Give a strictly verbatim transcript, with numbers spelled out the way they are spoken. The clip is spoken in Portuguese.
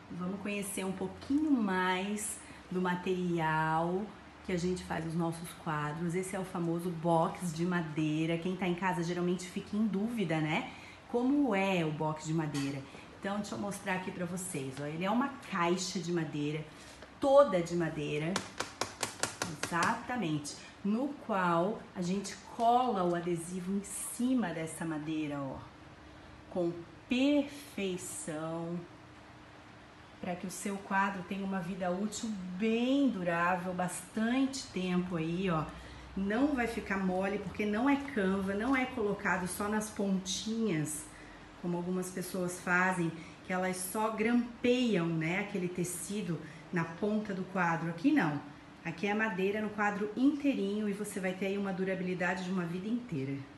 Vamos conhecer um pouquinho mais do material que a gente faz os nossos quadros. Esse é o famoso box de madeira. Quem tá em casa geralmente fica em dúvida, né? Como é o box de madeira? Então, deixa eu mostrar aqui pra vocês, ó. Ele é uma caixa de madeira, toda de madeira, exatamente, no qual a gente cola o adesivo em cima dessa madeira, ó, com perfeição, para que o seu quadro tenha uma vida útil bem durável, bastante tempo aí, ó. Não vai ficar mole, porque não é canva, não é colocado só nas pontinhas, como algumas pessoas fazem, que elas só grampeiam, né, aquele tecido na ponta do quadro. Aqui não. Aqui é madeira no quadro inteirinho e você vai ter aí uma durabilidade de uma vida inteira.